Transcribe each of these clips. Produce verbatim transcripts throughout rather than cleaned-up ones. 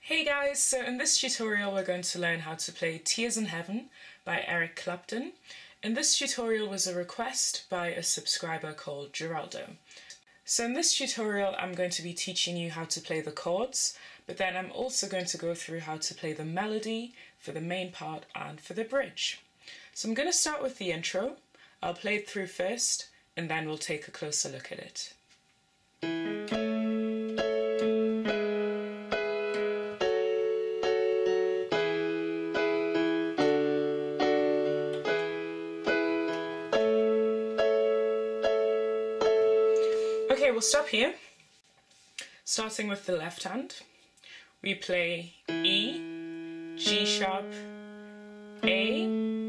Hey guys, so in this tutorial we're going to learn how to play Tears in Heaven by Eric Clapton. And this tutorial was a request by a subscriber called Geraldo. So in this tutorial I'm going to be teaching you how to play the chords, but then I'm also going to go through how to play the melody for the main part and for the bridge. So I'm going to start with the intro. I'll play it through first and then we'll take a closer look at it. Okay, we'll stop here. Starting with the left hand, we play E, G sharp, A,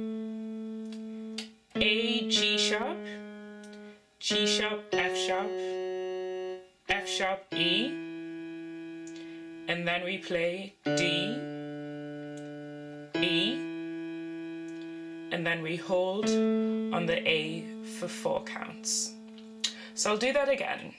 A, G sharp, G sharp, F sharp, F sharp, E, and then we play D, E, and then we hold on the A for four counts. So I'll do that again.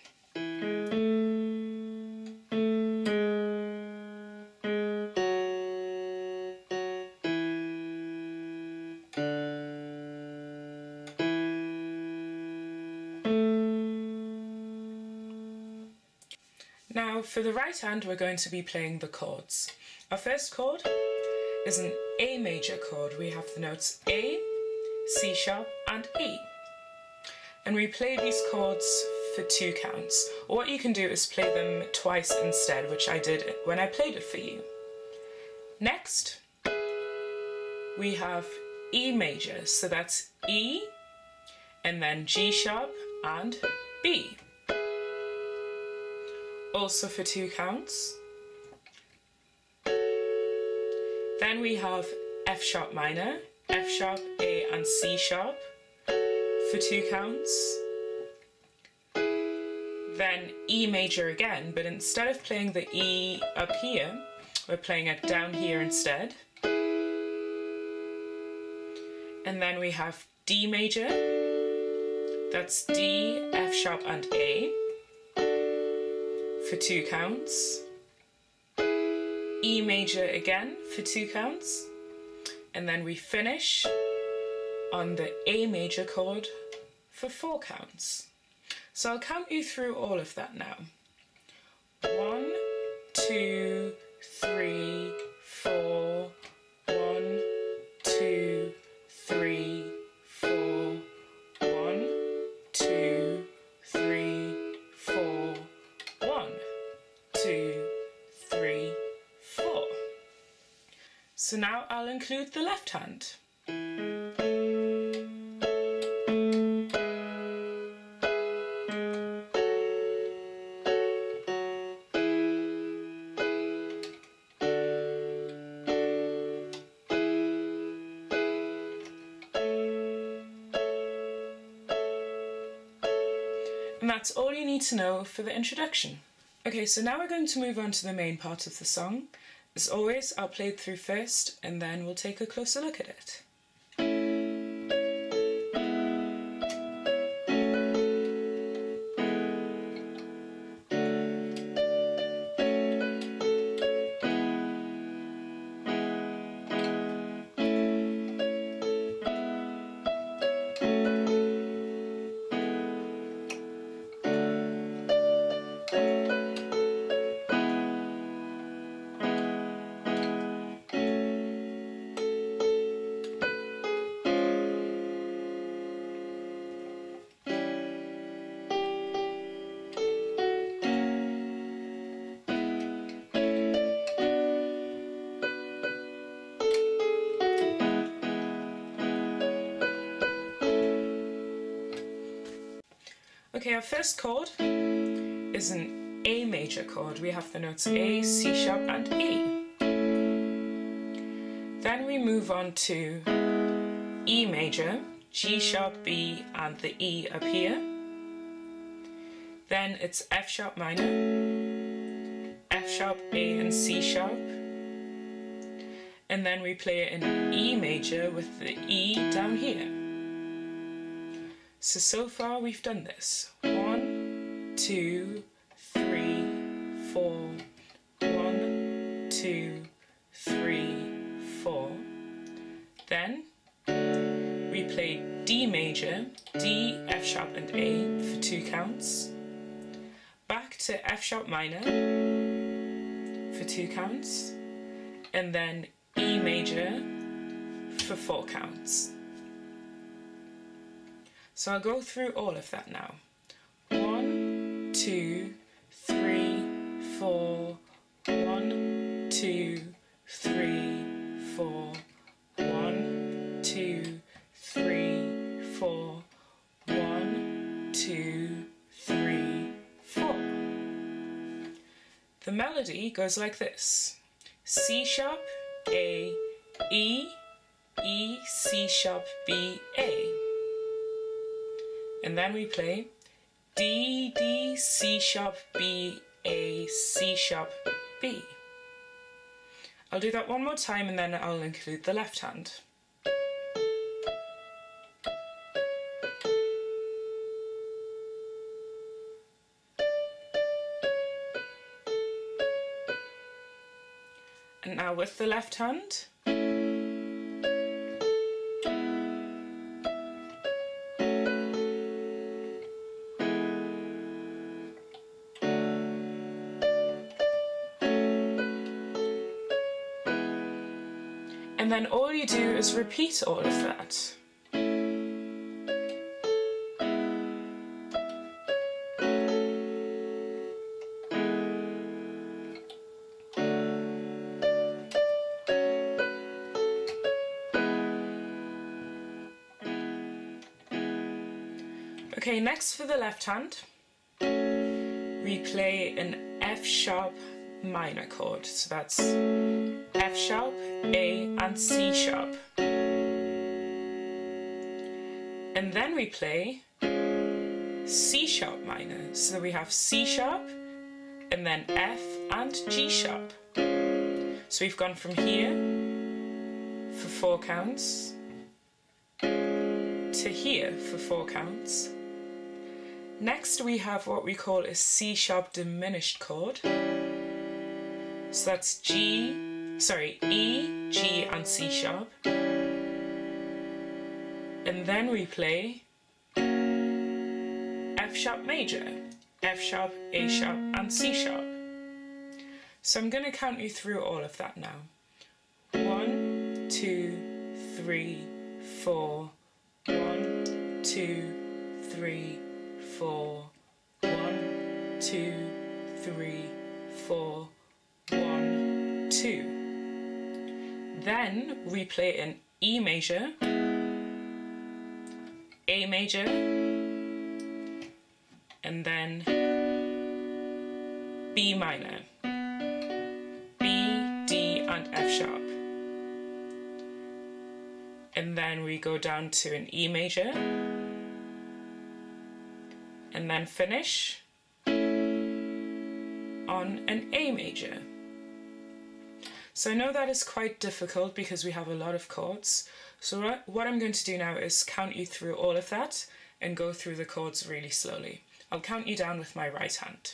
Now for the right hand we're going to be playing the chords. Our first chord is an A major chord. We have the notes A, C sharp and E. And we play these chords for two counts. Or what you can do is play them twice instead, which I did when I played it for you. Next, we have E major, so that's E, and then G sharp and B. Also for two counts. Then we have F sharp minor, F sharp, A and C sharp for two counts. Then E major again, but instead of playing the E up here, we're playing it down here instead. And then we have D major, that's D, F sharp and A for two counts. E major again for two counts. And then we finish on the A major chord for four counts. So I'll count you through all of that now. One, two, three, four. One, two, three, four. One, two, three, four. One, two, three, four. So now I'll include the left hand. And that's all you need to know for the introduction. Okay, so now we're going to move on to the main part of the song. As always, I'll play it through first and then we'll take a closer look at it. Okay, our first chord is an A major chord. We have the notes A, C sharp and E. Then we move on to E major, G sharp, B and the E up here. Then it's F sharp minor, F sharp, A and C sharp. And then we play it in E major with the E down here. So, so far we've done this. One, two, three, four. One, two, three, four. Then we play D major, D, F sharp and A for two counts. Back to F sharp minor for two counts. And then E major for four counts. So I'll go through all of that now. One, two, three, four, one, two, three, four, one, two, three, four, one, two, three, four. The melody goes like this. C sharp, A, E, E, C sharp, B, A. And then we play D, D, C sharp, B, A, C sharp, B. I'll do that one more time and then I'll include the left hand. And now with the left hand. And then all you do is repeat all of that. Okay, next for the left hand, we play an F sharp minor chord. So that's F sharp, A and C sharp. And then we play C sharp minor. So we have C sharp and then F and G sharp. So we've gone from here for four counts to here for four counts. Next we have what we call a C sharp diminished chord. So that's G, sorry, E, G and C sharp. And then we play F sharp major, F sharp, A sharp and C sharp. So I'm going to count you through all of that now. One, two, three, four. One, two, three, four. One, two, three, four. One, two. Then we play an E major, A major, and then B minor, B, D and F sharp. And then we go down to an E major, and then finish on an A major. So I know that is quite difficult because we have a lot of chords. So what I'm going to do now is count you through all of that and go through the chords really slowly. I'll count you down with my right hand.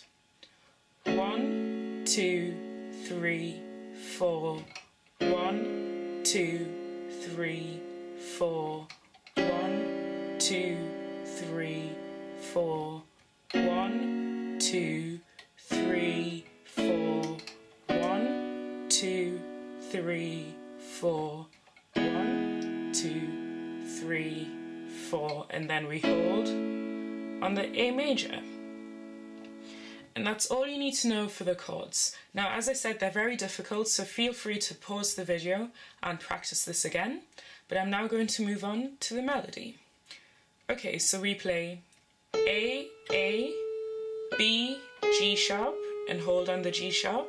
One, two, three, four. One, two, three, four. One, two, three, four. One, two, three, four. One, two, three, four. One, two, three, four. And then we hold on the A major. And that's all you need to know for the chords. Now, as I said, they're very difficult, so feel free to pause the video and practice this again. But I'm now going to move on to the melody. Okay, so we play A, A, B, G sharp, and hold on the G sharp.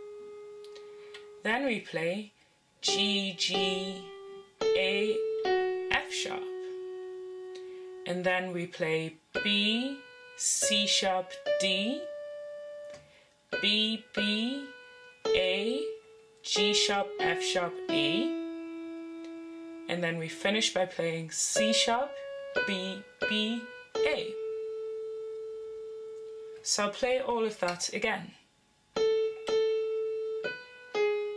Then we play G, G, A, F sharp. And then we play B, C sharp, D, B, B, A, G sharp, F sharp, E. And then we finish by playing C sharp, B, B, A. So I'll play all of that again.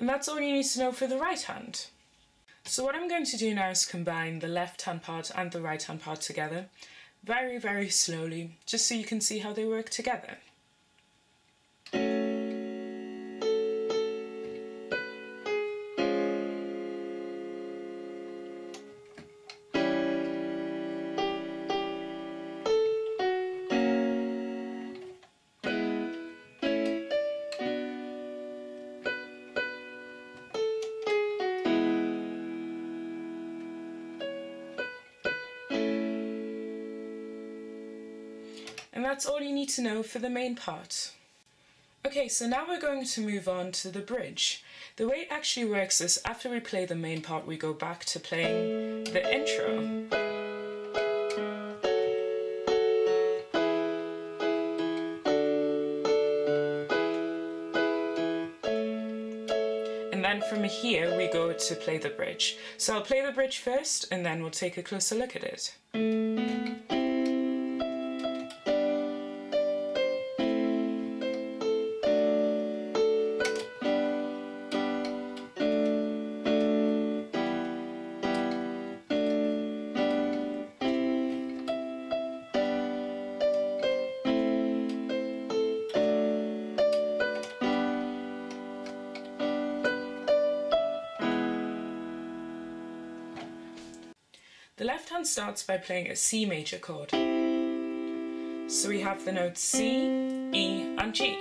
And that's all you need to know for the right hand. So what I'm going to do now is combine the left hand part and the right hand part together, very, very slowly, just so you can see how they work together. And that's all you need to know for the main part. Okay, so now we're going to move on to the bridge. The way it actually works is after we play the main part, we go back to playing the intro. And then from here, we go to play the bridge. So I'll play the bridge first, and then we'll take a closer look at it. The left hand starts by playing a C major chord. So we have the notes C, E and G.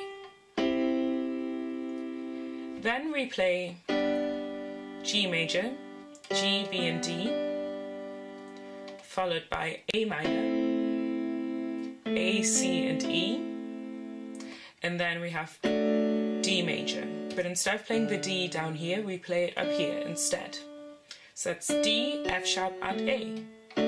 Then we play G major, G, B and D, followed by A minor, A, C and E, and then we have D major. But instead of playing the D down here, we play it up here instead. So that's D, F sharp and A.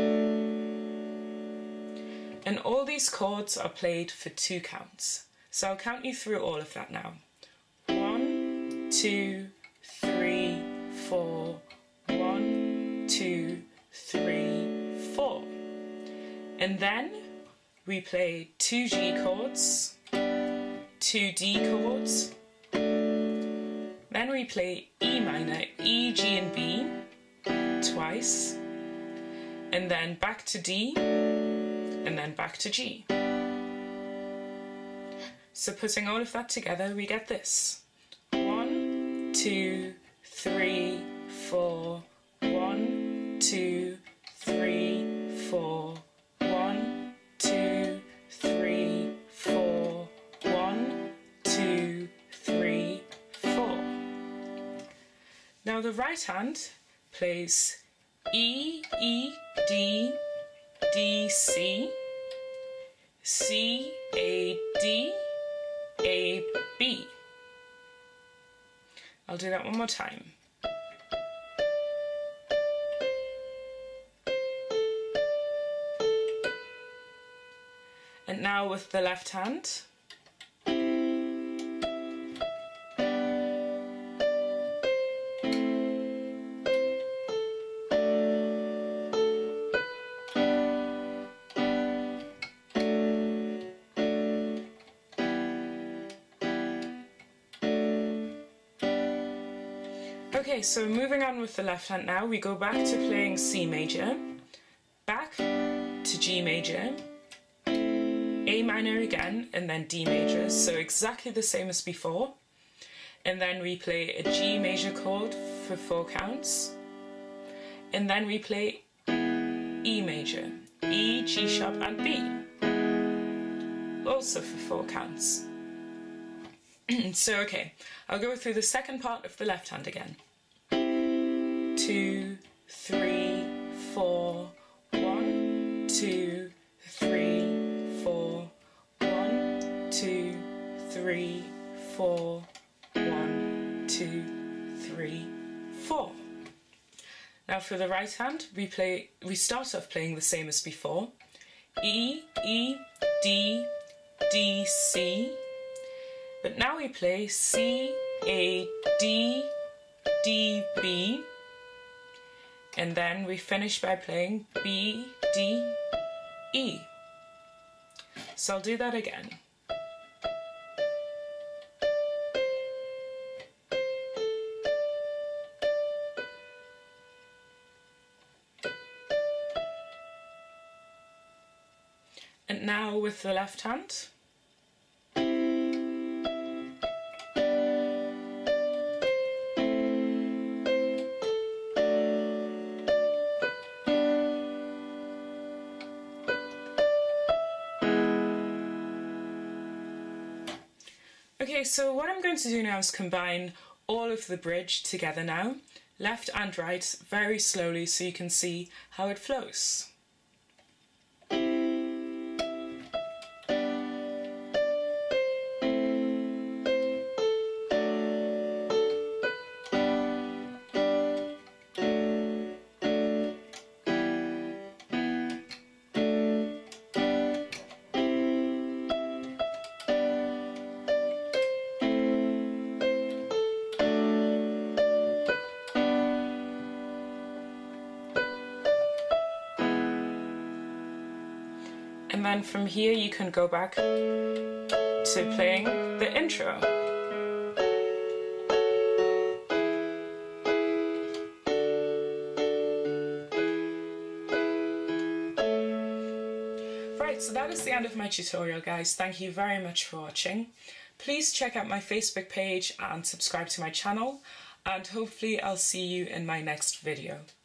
And all these chords are played for two counts. So I'll count you through all of that now. One, two, three, four. One, two, three, four. And then we play two G chords, two D chords. Then we play E minor, E, G and B twice, and then back to D, and then back to G. So putting all of that together, we get this. One, two, three, four. One, two, three, four. One, two, three, four. One, two, three, four. Now the right hand plays E, E, D, D, C, C, A, D, A, B. I'll do that one more time. And now with the left hand. Okay, so moving on with the left hand now, we go back to playing C major, back to G major, A minor again, and then D major, so exactly the same as before. And then we play a G major chord for four counts. And then we play E major, E, G sharp and B, also for four counts. So okay, I'll go through the second part of the left hand again. Two, three, four. One, two, three, four. One, two, three, four. One, two, three, four. Now for the right hand, we play. We start off playing the same as before. E, E, D, D, C. But now we play C, A, D, D, B, and then we finish by playing B, D, E. So I'll do that again. And now with the left hand. Okay, so what I'm going to do now is combine all of the bridge together now, left and right, very slowly so you can see how it flows. And then from here you can go back to playing the intro. Right, so that is the end of my tutorial, guys. Thank you very much for watching. Please check out my Facebook page and subscribe to my channel, and hopefully I'll see you in my next video.